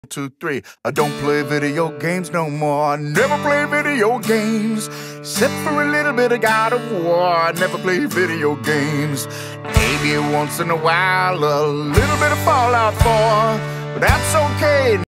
2, 3. I don't play video games no more. I never play video games, except for a little bit of God of War. I never play video games. Maybe once in a while, a little bit of Fallout 4, but that's okay.